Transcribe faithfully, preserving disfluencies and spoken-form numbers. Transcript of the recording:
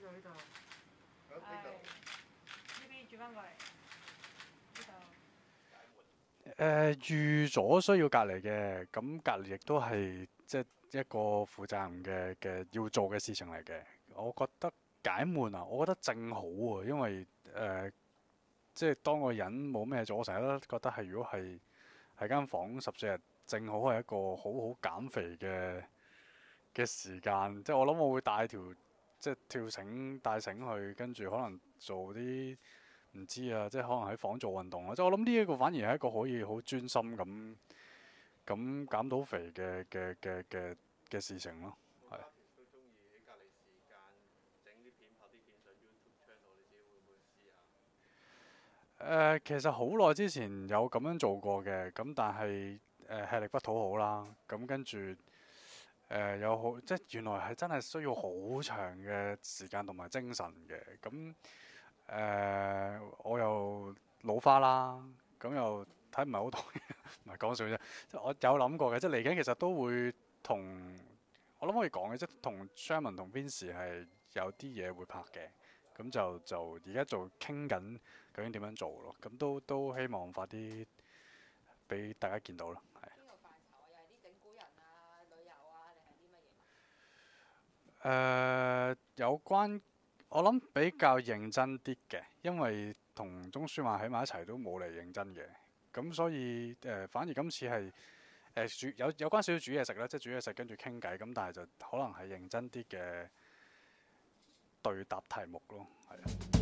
度呢度。 喺呢度。 呢邊轉翻過嚟。呢度。 誒預咗需要隔離嘅，咁隔離亦都係即係一個負責任嘅嘅要做嘅事情嚟嘅。我覺得解悶啊，我覺得正好喎，因為誒、呃、即係當個人冇咩做，我成日都覺得係如果係喺間房十四日，正好係一個好好減肥嘅嘅時間。即係我諗我會帶條即係跳繩帶繩去，跟住可能做啲。唔知啊，即係可能喺房做運動咯。即係我諗呢一個反而係一個可以好專心咁咁減到肥嘅嘅嘅嘅嘅事情咯。係。 都中意喺隔離時間整啲片拍啲片上 YouTube channel，你自己會唔會試下？ 誒、呃，其實好耐之前有咁樣做過嘅，咁但係誒、呃、吃力不討好啦。咁跟住誒有好，即係原來係真係需要好長嘅時間同埋精神嘅。咁誒、呃，我又老花啦，咁又睇唔係好到，唔係講笑啫。即係我有諗過嘅，即係嚟緊其實都會同我諗可以講嘅，即係同 Sherman 同 Vince 係有啲嘢會拍嘅。咁就就而家就傾緊究竟點樣做咯。咁都都希望快啲俾大家見到咯。係。 邊個範疇啊？又係啲整蠱人啊、旅遊啊，定係啲乜嘢？ 誒、呃、有關我諗比較認真啲嘅，因為同鍾舒漫喺埋一齊都冇嚟認真嘅，咁所以誒、呃、反而今次係誒、呃、煮有有關少少煮嘢食啦，即係煮嘢食跟住傾偈，咁但係就可能係認真啲嘅對答題目咯，係啊。